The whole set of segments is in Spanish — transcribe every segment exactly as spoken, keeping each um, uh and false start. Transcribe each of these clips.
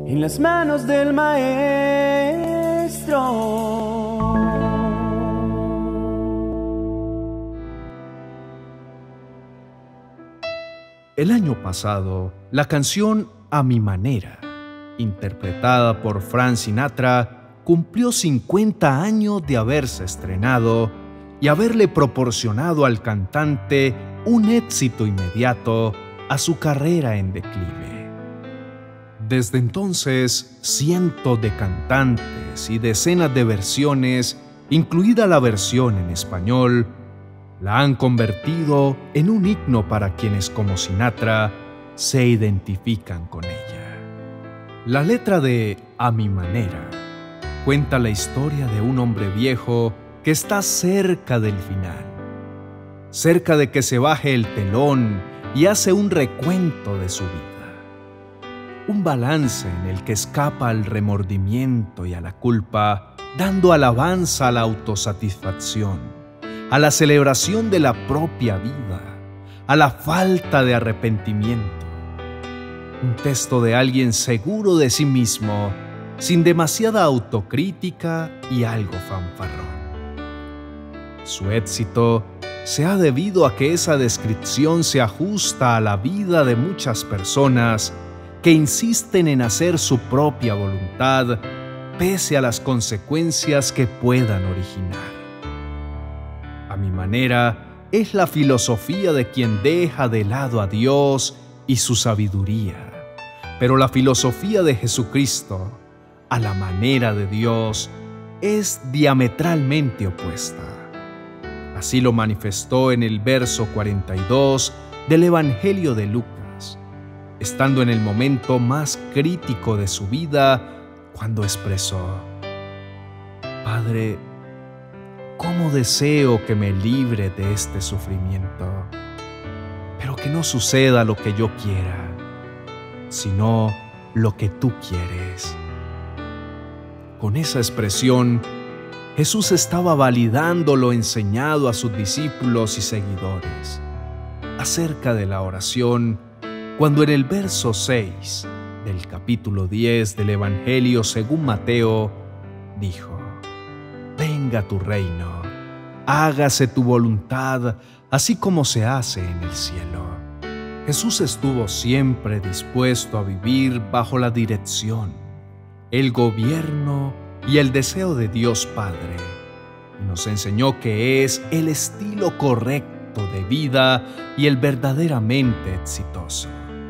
en las manos del Maestro. El año pasado, la canción A Mi Manera, interpretada por Frank Sinatra, cumplió cincuenta años de haberse estrenado y haberle proporcionado al cantante un éxito inmediato a su carrera en declive. Desde entonces, cientos de cantantes y decenas de versiones, incluida la versión en español, la han convertido en un himno para quienes, como Sinatra, se identifican con ella. La letra de A Mi Manera cuenta la historia de un hombre viejo que está cerca del final, cerca de que se baje el telón y hace un recuento de su vida. Un balance en el que escapa al remordimiento y a la culpa, dando alabanza a la autosatisfacción, a la celebración de la propia vida, a la falta de arrepentimiento. Un texto de alguien seguro de sí mismo, sin demasiada autocrítica y algo fanfarrón. Su éxito se ha debido a que esa descripción se ajusta a la vida de muchas personas que insisten en hacer su propia voluntad pese a las consecuencias que puedan originar. A mi manera es la filosofía de quien deja de lado a Dios y su sabiduría, pero la filosofía de Jesucristo, a la manera de Dios, es diametralmente opuesta. Así lo manifestó en el verso cuarenta y dos del Evangelio de Lucas, estando en el momento más crítico de su vida, cuando expresó: Padre, ¿cómo deseo que me libre de este sufrimiento? Pero que no suceda lo que yo quiera, sino lo que tú quieres. Con esa expresión, Jesús estaba validando lo enseñado a sus discípulos y seguidores acerca de la oración, cuando en el verso seis del capítulo diez del Evangelio según Mateo dijo: Venga tu reino, hágase tu voluntad, así como se hace en el cielo. Jesús estuvo siempre dispuesto a vivir bajo la dirección, el gobierno y el deseo de Dios Padre, y nos enseñó que es el estilo correcto de vida y el verdaderamente exitoso.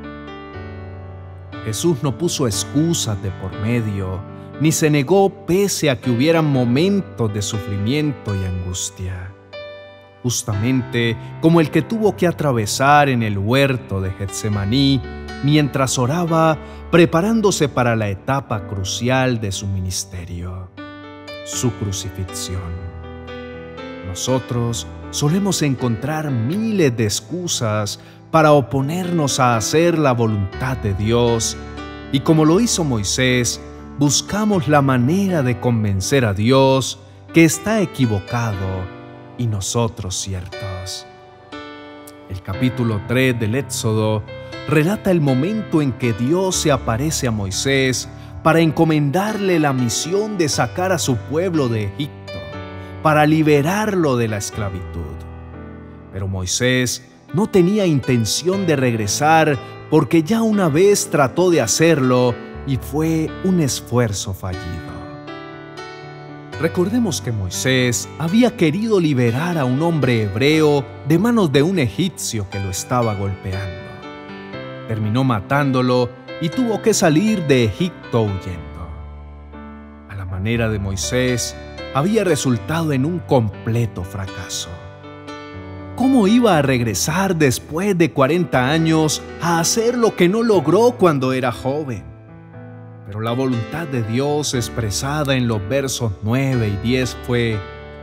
Jesús no puso excusas de por medio, ni se negó pese a que hubieran momentos de sufrimiento y angustia. Justamente como el que tuvo que atravesar en el huerto de Getsemaní mientras oraba, preparándose para la etapa crucial de su ministerio, su crucifixión. Nosotros solemos encontrar miles de excusas para oponernos a hacer la voluntad de Dios, y como lo hizo Moisés, buscamos la manera de convencer a Dios que está equivocado y nosotros ciertos. El capítulo tres del Éxodo relata el momento en que Dios se aparece a Moisés para encomendarle la misión de sacar a su pueblo de Egipto, para liberarlo de la esclavitud. Pero Moisés no tenía intención de regresar porque ya una vez trató de hacerlo y fue un esfuerzo fallido. Recordemos que Moisés había querido liberar a un hombre hebreo de manos de un egipcio que lo estaba golpeando. Terminó matándolo y tuvo que salir de Egipto huyendo. A la manera de Moisés, había resultado en un completo fracaso. ¿Cómo iba a regresar después de cuarenta años a hacer lo que no logró cuando era joven? Pero la voluntad de Dios expresada en los versos nueve y diez fue: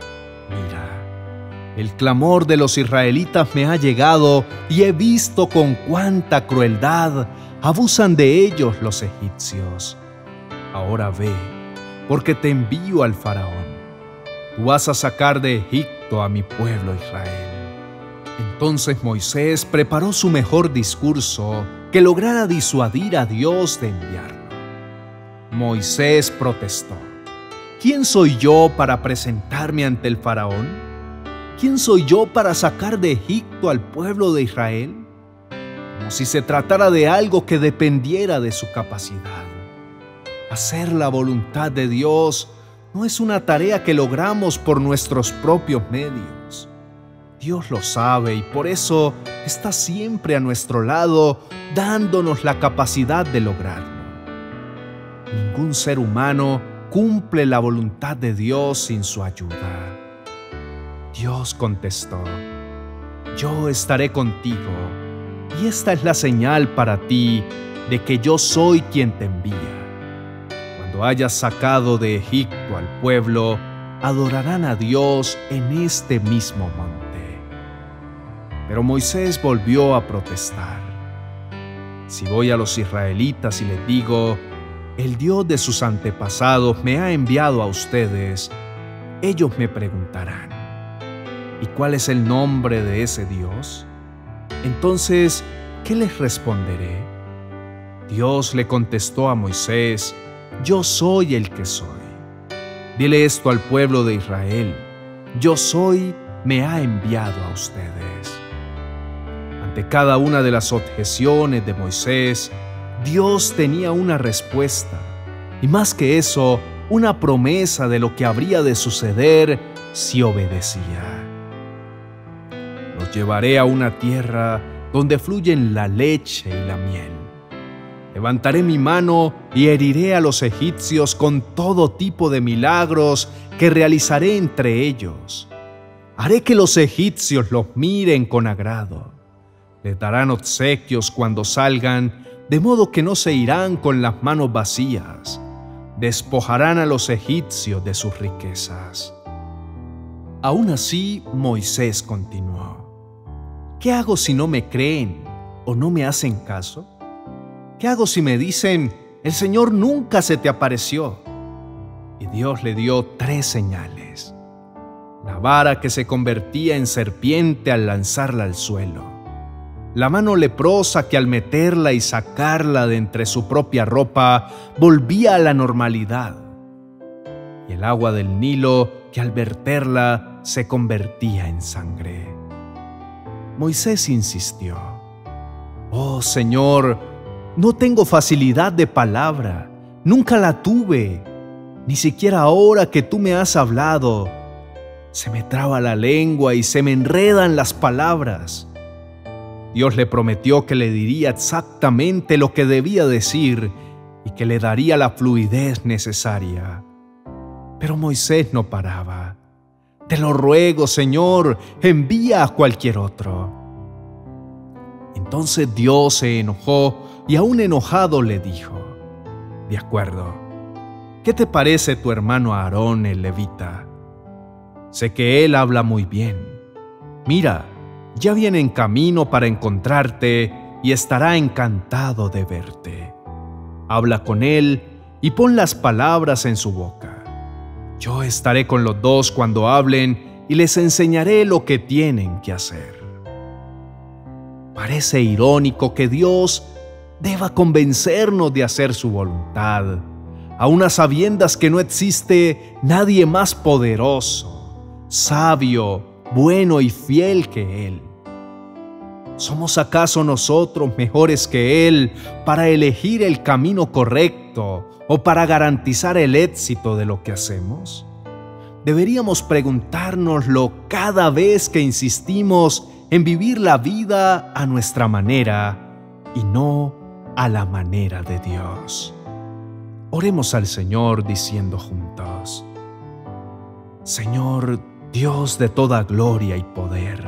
Mira, el clamor de los israelitas me ha llegado y he visto con cuánta crueldad abusan de ellos los egipcios. Ahora ve, porque te envío al faraón. Tú vas a sacar de Egipto a mi pueblo Israel. Entonces Moisés preparó su mejor discurso que lograra disuadir a Dios de enviarlo. Moisés protestó: ¿quién soy yo para presentarme ante el faraón? ¿Quién soy yo para sacar de Egipto al pueblo de Israel? Como si se tratara de algo que dependiera de su capacidad. Hacer la voluntad de Dios no es una tarea que logramos por nuestros propios medios. Dios lo sabe y por eso está siempre a nuestro lado, dándonos la capacidad de lograrlo. Ningún ser humano cumple la voluntad de Dios sin su ayuda. Dios contestó: yo estaré contigo, y esta es la señal para ti de que yo soy quien te envía. Cuando hayas sacado de Egipto al pueblo, adorarán a Dios en este mismo monte. Pero Moisés volvió a protestar: si voy a los israelitas y les digo, el Dios de sus antepasados me ha enviado a ustedes, ellos me preguntarán: ¿y cuál es el nombre de ese Dios? Entonces, ¿qué les responderé? Dios le contestó a Moisés: yo soy el que soy. Dile esto al pueblo de Israel: yo soy, me ha enviado a ustedes. Ante cada una de las objeciones de Moisés, Dios tenía una respuesta, y más que eso, una promesa de lo que habría de suceder si obedecía. Los llevaré a una tierra donde fluyen la leche y la miel. Levantaré mi mano y heriré a los egipcios con todo tipo de milagros que realizaré entre ellos. Haré que los egipcios los miren con agrado. Les darán obsequios cuando salgan, de modo que no se irán con las manos vacías. Despojarán a los egipcios de sus riquezas. Aún así, Moisés continuó: ¿qué hago si no me creen o no me hacen caso? ¿Qué hago si me dicen, el Señor nunca se te apareció? Y Dios le dio tres señales: la vara que se convertía en serpiente al lanzarla al suelo, la mano leprosa que al meterla y sacarla de entre su propia ropa volvía a la normalidad, y el agua del Nilo que al verterla se convertía en sangre. Moisés insistió: oh Señor, no tengo facilidad de palabra, nunca la tuve, ni siquiera ahora que tú me has hablado. Se me traba la lengua y se me enredan las palabras. Dios le prometió que le diría exactamente lo que debía decir y que le daría la fluidez necesaria. Pero Moisés no paraba. Te lo ruego, Señor, envía a cualquier otro. Entonces Dios se enojó y aún enojado le dijo: de acuerdo, ¿qué te parece tu hermano Aarón el levita? Sé que él habla muy bien. Mira, ya viene en camino para encontrarte y estará encantado de verte. Habla con él y pon las palabras en su boca. Yo estaré con los dos cuando hablen y les enseñaré lo que tienen que hacer. Parece irónico que Dios deba convencernos de hacer su voluntad, aun a sabiendas que no existe nadie más poderoso, sabio, bueno y fiel que Él. ¿Somos acaso nosotros mejores que Él para elegir el camino correcto o para garantizar el éxito de lo que hacemos? Deberíamos preguntárnoslo cada vez que insistimos en vivir la vida a nuestra manera y no a la manera de Dios. Oremos al Señor diciendo juntos: Señor, Dios de toda gloria y poder,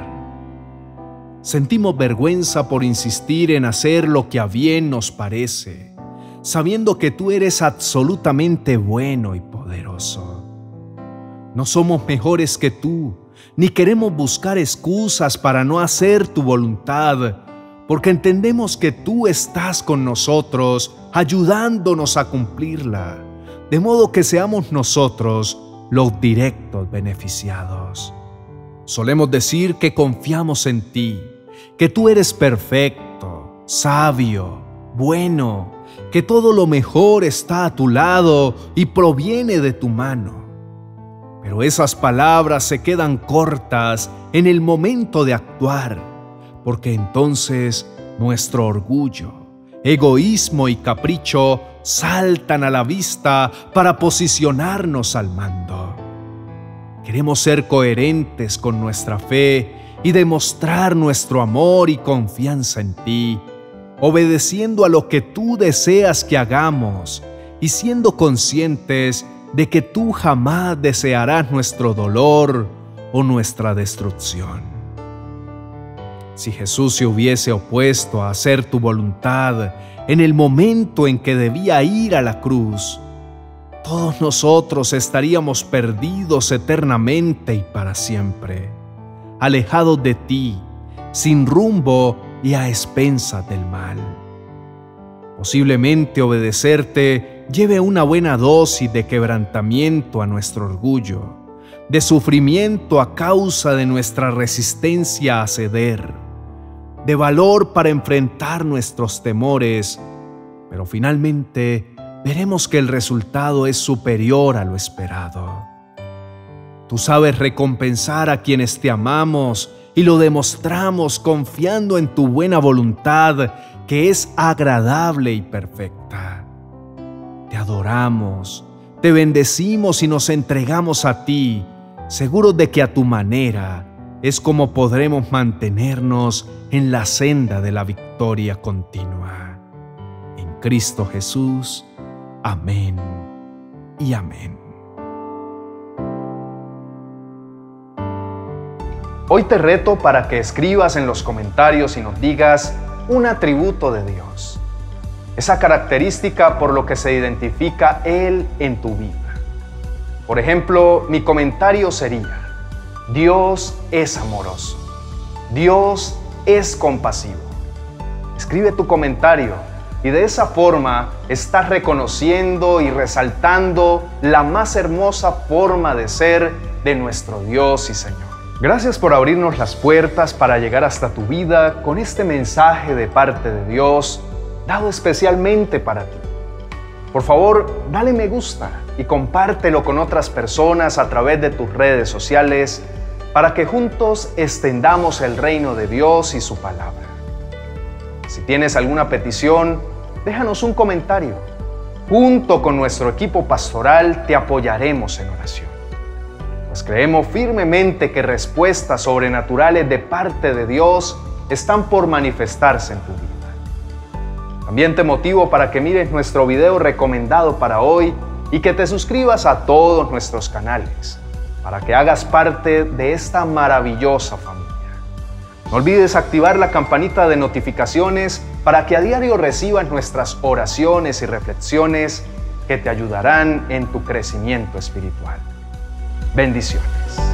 sentimos vergüenza por insistir en hacer lo que a bien nos parece, sabiendo que tú eres absolutamente bueno y poderoso. No somos mejores que tú, ni queremos buscar excusas para no hacer tu voluntad, porque entendemos que tú estás con nosotros, ayudándonos a cumplirla, de modo que seamos nosotros los directos beneficiados. Solemos decir que confiamos en ti, que tú eres perfecto, sabio, bueno, que todo lo mejor está a tu lado y proviene de tu mano. Pero esas palabras se quedan cortas en el momento de actuar, porque entonces nuestro orgullo, egoísmo y capricho saltan a la vista para posicionarnos al mando. Queremos ser coherentes con nuestra fe y demostrar nuestro amor y confianza en ti, obedeciendo a lo que tú deseas que hagamos y siendo conscientes de que tú jamás desearás nuestro dolor o nuestra destrucción. Si Jesús se hubiese opuesto a hacer tu voluntad en el momento en que debía ir a la cruz, todos nosotros estaríamos perdidos eternamente y para siempre, alejados de ti, sin rumbo y a expensas del mal. Posiblemente obedecerte lleve una buena dosis de quebrantamiento a nuestro orgullo, de sufrimiento a causa de nuestra resistencia a ceder, de valor para enfrentar nuestros temores, pero finalmente veremos que el resultado es superior a lo esperado. Tú sabes recompensar a quienes te amamos y lo demostramos confiando en tu buena voluntad, que es agradable y perfecta. Te adoramos, te bendecimos y nos entregamos a ti, seguros de que a tu manera es como podremos mantenernos en la senda de la victoria continua. En Cristo Jesús. Amén y amén. Hoy te reto para que escribas en los comentarios y nos digas un atributo de Dios, esa característica por lo que se identifica Él en tu vida. Por ejemplo, mi comentario sería: Dios es amoroso, Dios es compasivo. Escribe tu comentario y de esa forma estás reconociendo y resaltando la más hermosa forma de ser de nuestro Dios y Señor. Gracias por abrirnos las puertas para llegar hasta tu vida con este mensaje de parte de Dios, dado especialmente para ti. Por favor, dale me gusta y compártelo con otras personas a través de tus redes sociales para que juntos extendamos el reino de Dios y su palabra. Si tienes alguna petición, déjanos un comentario. Junto con nuestro equipo pastoral te apoyaremos en oración. Pues creemos firmemente que respuestas sobrenaturales de parte de Dios están por manifestarse en tu vida. También te motivo para que mires nuestro video recomendado para hoy y que te suscribas a todos nuestros canales, para que hagas parte de esta maravillosa familia. No olvides activar la campanita de notificaciones para que a diario recibas nuestras oraciones y reflexiones que te ayudarán en tu crecimiento espiritual. Bendiciones.